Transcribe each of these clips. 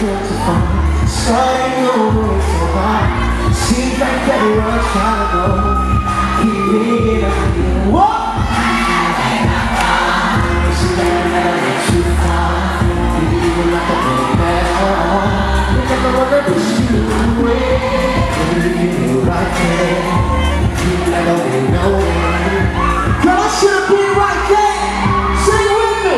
difficult to find. Starting over is so hard. Seems like everyone's trying to know. Keep it up here. Whoa! She's never too far. You even like a big bad. You never wanna push you away. You're right there. You never really know it. Girl, I should be right there. Sing with me.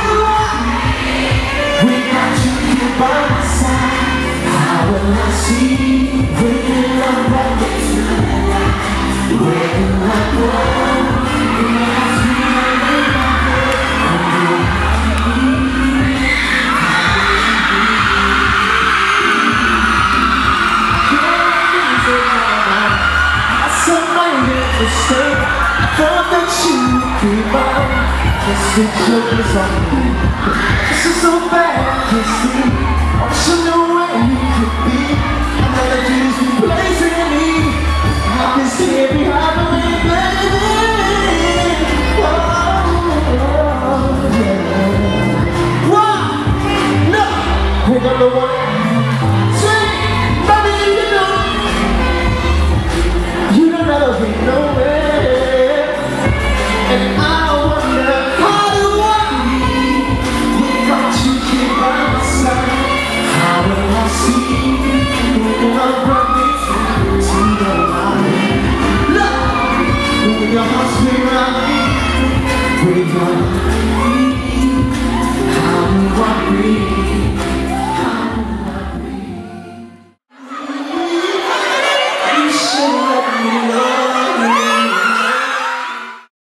We got you here by my side. How will I see when you love that makes me laugh? When I go, you ask me how you mistake. I thought that you would be mine. Just the joke is on me. This is so bad, I can't see. I wish I knew where you could be. I know that you's replacing me. I can see it behind me, baby. Oh, yeah. One, no, we're gonna work. Nowhere, and I wonder how do I be without you here by my side? How will I see when I brought me to the light? Look, when your heart's around me, we're young.